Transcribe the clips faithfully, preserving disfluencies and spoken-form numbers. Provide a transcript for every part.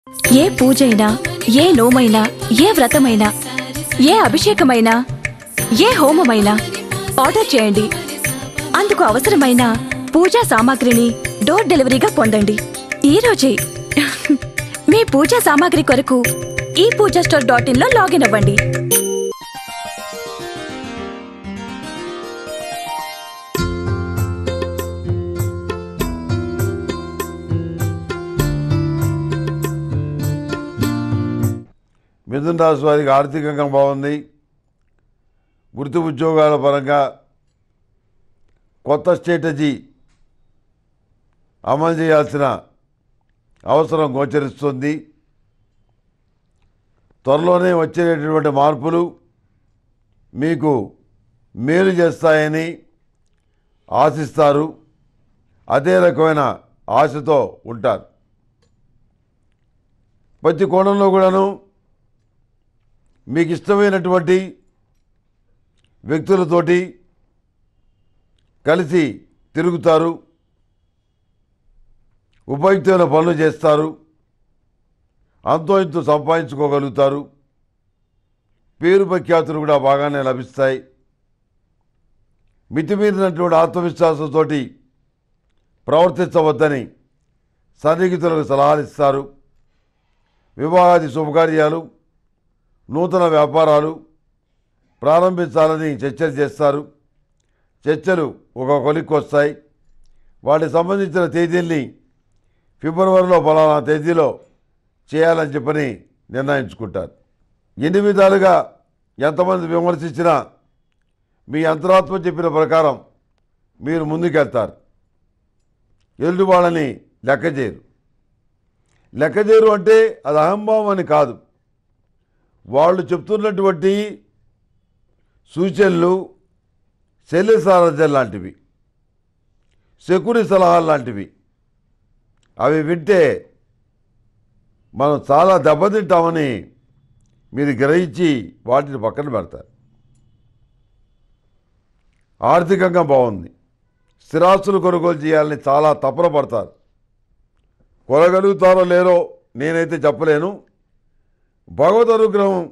ఏ పూజైనా, ఏ నోమైనా, ఏ వ్రతమైనా, ఏ అభిషేకమైనా, ఏ హోమమైనా ఆర్డర్ చేయండి. అందుకు అవసరమైన పూజా సామాగ్రిని డోర్ డెలివరీగా పొందండి ఈ రోజే. మీ పూజా సామాగ్రి కొరకు ఈ పూజా స్టోర్ డాట్ ఇన్ లో లాగిన్ అవ్వండి. మిథున రాశి వారికి ఆర్థికంగా బాగుంది. వృత్తి ఉద్యోగాల పరంగా కొత్త స్ట్రాటజీ అమలు చేయాల్సిన అవసరం గోచరిస్తుంది. త్వరలోనే వచ్చేటటువంటి మార్పులు మీకు మేలు చేస్తాయని ఆశిస్తారు. అదే రకమైన ఆశతో ఉంటారు. ప్రతి కోణంలో కూడాను మీకు ఇష్టమైనటువంటి వ్యక్తులతోటి కలిసి తిరుగుతారు. ఉపయుక్తమైన పనులు చేస్తారు. అంతో ఇంతో సంపాదించుకోగలుగుతారు. పేరు ప్రఖ్యాతులు కూడా బాగానే లభిస్తాయి. మితిమీరినటువంటి ఆత్మవిశ్వాసంతో ప్రవర్తించవద్దని సన్నిహితులకు సలహాలు ఇస్తారు. వివాహాది శుభకార్యాలు, నూతన వ్యాపారాలు ప్రారంభించాలని చర్చలు చేస్తారు. చర్చలు ఒక కొలిక్కి వస్తాయి. వాటికి సంబంధించిన తేదీల్ని ఫిబ్రవరిలో ఫలానా తేదీలో చేయాలని చెప్పని నిర్ణయించుకుంటారు. ఎన్ని విధాలుగా ఎంతమంది విమర్శించినా మీ అంతరాత్మ చెప్పిన ప్రకారం మీరు ముందుకెళ్తారు. ఎదుటి వాళ్ళని లెక్క చేయరు. లెక్క చేయరు అంటే అది అహంభావం అని కాదు. వాళ్ళు చెప్తున్నటువంటి సూచనలు శల్య సారథ్యం లాంటివి, శకుని సలహాలు లాంటివి. అవి వింటే మనం చాలా దెబ్బతింటామని మీరు గ్రహించి వాటిని పక్కన పెడతారు. ఆర్థికంగా బాగుంది. స్థిరాస్తులు కొనుగోలు చేయాలని చాలా తపన పడతారు. కొనగలుగుతారో లేరో నేనైతే చెప్పలేను. భగవద్ అనుగ్రహం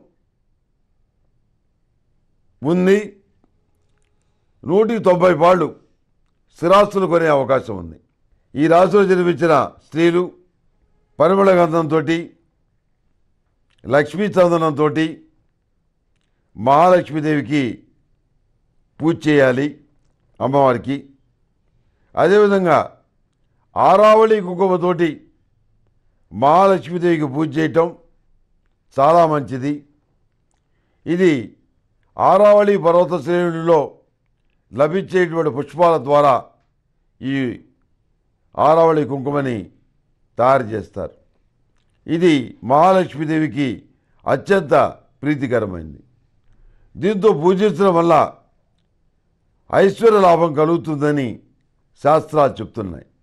ఉంది. నూటికి తొంభై పాళ్ళు స్థిరాస్తులు కొనే అవకాశం ఉంది. ఈ రాశిలో జన్మించిన స్త్రీలు పరిమళ గంధంతో, లక్ష్మీ చందనంతో మహాలక్ష్మీదేవికి పూజ చేయాలి అమ్మవారికి. అదేవిధంగా ఆరావళి కుంకుమతోటి మహాలక్ష్మీదేవికి పూజ చేయటం చాలా మంచిది. ఇది ఆరావళి పర్వత శ్రేణుల్లో లభించేటువంటి పుష్పాల ద్వారా ఈ ఆరావళి కుంకుమని తయారు చేస్తారు. ఇది మహాలక్ష్మీదేవికి అత్యంత ప్రీతికరమైనది. దీంతో పూజించడం వల్ల ఐశ్వర్య లాభం కలుగుతుందని శాస్త్రాలు చెప్తున్నాయి.